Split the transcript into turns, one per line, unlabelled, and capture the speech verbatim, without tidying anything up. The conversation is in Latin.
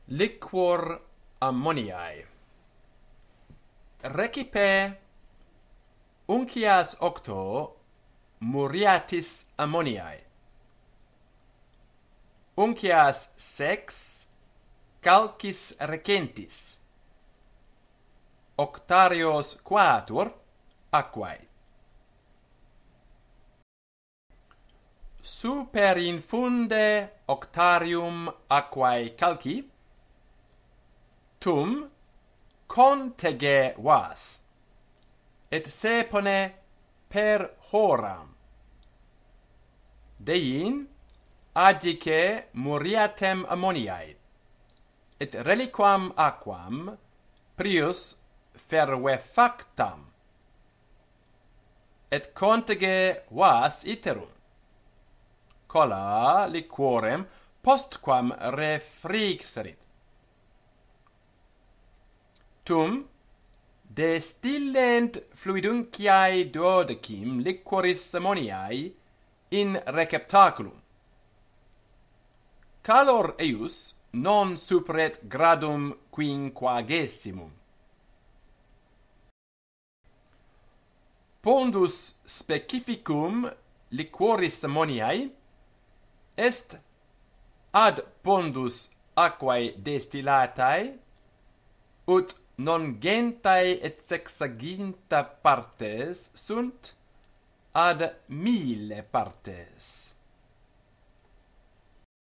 Liquor Ammoniae. Recipe uncias octo muriatis Ammoniae. Uncias sex calcis recentis. Octarios quatur aquae. Super infunde octarium aquae calci tum contege vas, et sepone per horam. Dein adice muriatem ammoniae, et reliquam aquam prius fervefactam, et contege vas iterum, colla liquorem postquam refrigserit. Tum destillent fluidunciae duodecim liquoris ammoniae in receptaculum. Calor eius non superet gradum quinquagesimum. Pondus specificum liquoris ammoniae est ad pondus aquae destillatae, ut non gentae et sexaginta partes sunt ad mille partes.